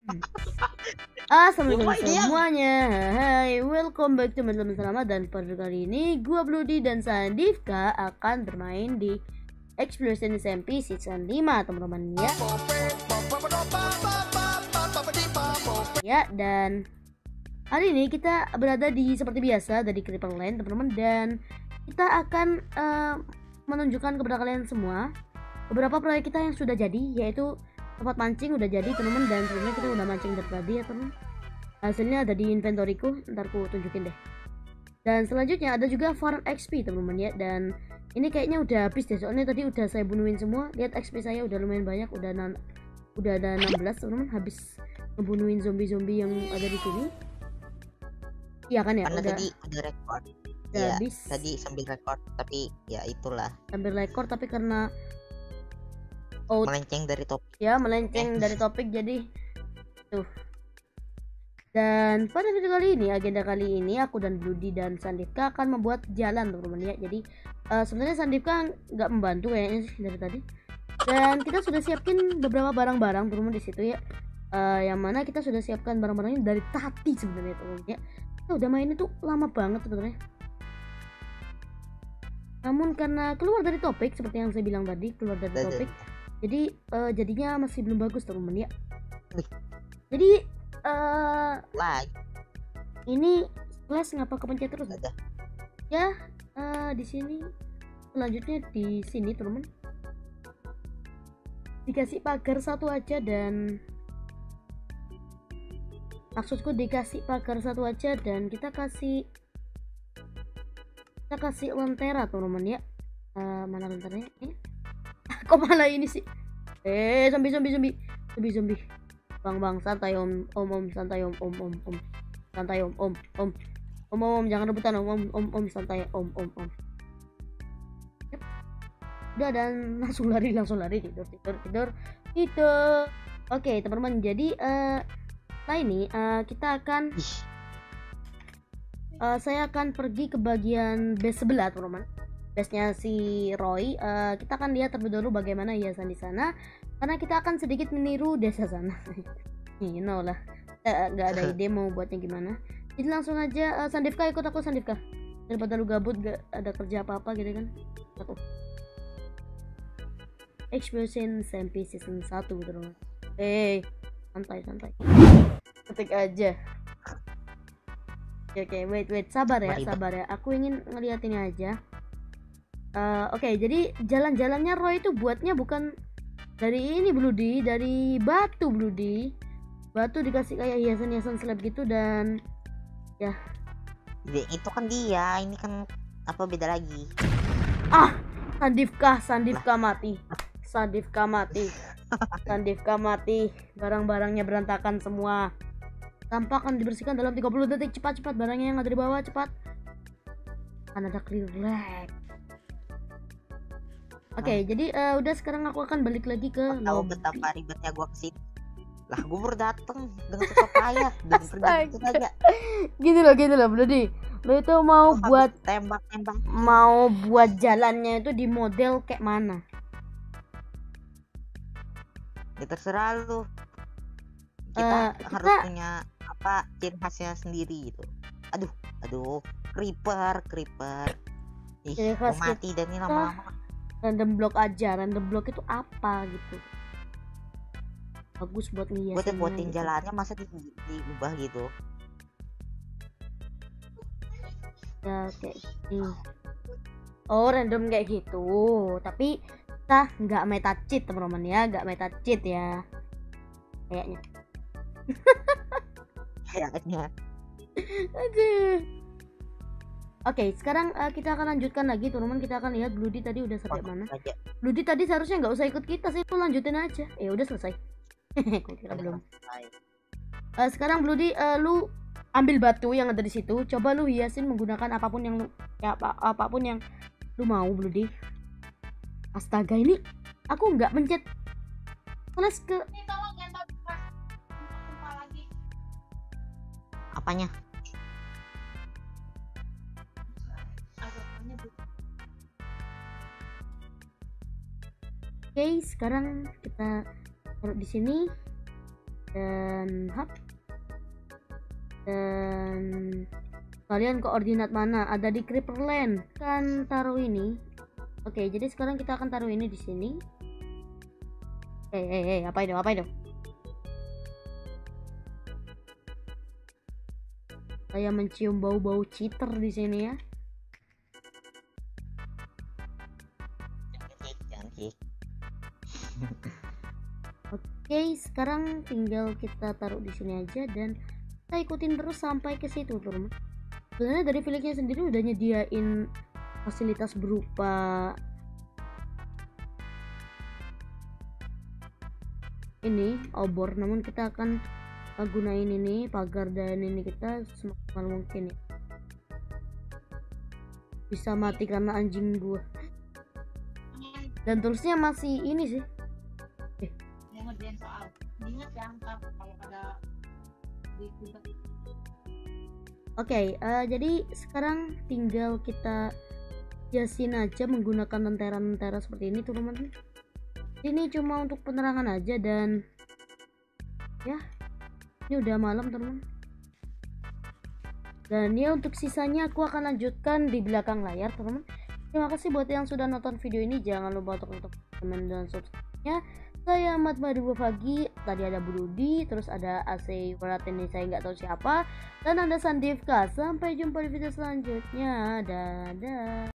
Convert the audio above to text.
Assalamualaikum Lupa dia. semuanya. Hai, welcome back to teman-teman selamat. Dan pada kali ini gua Bloody dan Sandivka akan bermain di Exploration SMP Season 5, teman-teman ya. Ya, dan hari ini kita berada di seperti biasa dari Creeper Lane, teman-teman, dan kita akan menunjukkan kepada kalian semua beberapa proyek kita yang sudah jadi, yaitu tempat mancing udah jadi, teman-teman, dan sebelumnya kita udah mancing dari tadi ya, teman. Hasilnya ada di inventoryku, ntar ku tunjukin deh. Dan selanjutnya ada juga farm XP, teman-teman ya. Dan ini kayaknya udah habis deh, soalnya tadi udah saya bunuhin semua. Lihat XP saya udah lumayan banyak, udah ada 16, teman-teman, habis ngebunuhin zombie-zombie yang ada di sini. Iya kan ya? Karena udah tadi udah record. udah Iya, habis. tadi sambil record, tapi ya itulah. Sambil record tapi karena Melenceng dari topik. ya melenceng dari topik, jadi tuh. Dan pada video kali ini, agenda kali ini aku dan Bloody dan Sandivka akan membuat jalan, teman-teman ya. Jadi sebenarnya Sandivka nggak membantu kayaknya sih dari tadi. Dan kita sudah siapin beberapa barang-barang, teman-teman, di situ ya. Yang mana kita sudah siapkan barang-barangnya dari tadi sebenarnya, teman-teman ya. Kita udah main itu lama banget sebenarnya. Namun karena keluar dari topik, seperti yang saya bilang tadi, keluar dari topik, jadi jadinya masih belum bagus, teman-teman ya. Jadi ini flash ngapa kepencet terus? Ada. Ya, di sini selanjutnya di sini, teman-teman, dikasih pagar satu aja, dan maksudku dikasih pagar satu aja dan kita kasih lentera, teman-teman ya. Mana lenteranya? Kok malah ini sih? Zombie. Bang, santai om, santai om, santai om, jangan rebutan om, santai om. Yep. Udah, dan langsung lari tidur. Oke, teman-teman, jadi setelah ini kita akan saya akan pergi ke bagian base sebelah, teman-teman. Base-nya si Roy. Kita akan lihat terlebih dahulu bagaimana hiasan di sana, karena kita akan sedikit meniru desa sana. You know lah, nggak ada ide mau buatnya gimana. Jadi langsung aja, Sandivka ikut aku, Sandivka, daripada lu gabut gak ada kerja apa-apa gitu kan. Aku Explosion SMP Season 1, teman-teman. Santai ketik aja. Oke, wait, sabar ya, aku ingin ngeliat ini aja. Oke, jadi jalan-jalannya Roy itu buatnya bukan dari ini, Bloody, dari batu, Bloody. Batu dikasih kayak hiasan slab gitu, dan ya. Itu kan dia, ini kan apa beda lagi? Sandivka mati. Sandivka mati. Barang-barangnya berantakan semua. Sampah akan dibersihkan dalam 30 detik. Cepat, barangnya yang ada di bawah, cepat. Kan ada clear lag. Oke, jadi udah, sekarang aku akan balik lagi ke tahu betapa ribetnya gua kesini. Lah, gua baru dateng dengan susah payah dan pergi saja. Gini loh, Bloody. Lo itu mau buat tembak. Mau buat jalannya itu di model kayak mana? Ya terserah lu. Kita harus punya apa ciri khasnya sendiri gitu. Aduh, creeper. Ih, gua mati dan ini lama-lama. Random block aja. Random block itu apa gitu? Bagus buat ngiasin. Buatin gitu. Jalannya masa diubah gitu. Ya kayak gini. Oh, random kayak gitu. Tapi kita nggak meta cheat, teman-teman ya. Nggak meta cheat ya. Kayaknya. Aduh. Oke, sekarang kita akan lanjutkan lagi, teman-teman. Kita akan lihat Bloody tadi udah sampai mana. Bloody tadi seharusnya nggak usah ikut kita sih, lu lanjutin aja. Udah selesai. Kok kira belum. Sekarang Bloody, lu ambil batu yang ada di situ. Coba lu hiasin menggunakan apapun yang lu mau, Bloody. Astaga, ini aku nggak mencet flash ke. Apanya? Oke, sekarang kita taruh di sini. dan dan kalian koordinat mana? Ada di Creeperland. Kan taruh ini. Oke, jadi sekarang kita akan taruh ini di sini. Apa itu? Saya mencium bau-bau cheater di sini ya. Cantik. Oke, sekarang tinggal kita taruh di sini aja dan kita ikutin terus sampai ke situ, teman. Sebenarnya dari Felixnya sendiri udah nyediain fasilitas berupa ini obor, namun kita akan gunain ini pagar dan ini kita semaksimal mungkin ya. Bisa mati karena anjing gua. Dan terusnya masih ini sih. Soal ingat yang kalau ada di Oke, jadi sekarang tinggal kita hiasin aja menggunakan lentera-lentera seperti ini, teman-teman. Ini cuma untuk penerangan aja dan ya, ini udah malam, teman-teman. Dan ya untuk sisanya aku akan lanjutkan di belakang layar, teman-teman. Terima kasih buat yang sudah nonton video ini. Jangan lupa untuk teman dan subscribe-nya. Saya Ahmad Madhuba Pagi. Tadi ada Bududi, terus ada AC Warat ini saya nggak tahu siapa, dan ada Sandivka. Sampai jumpa di video selanjutnya. Dadah.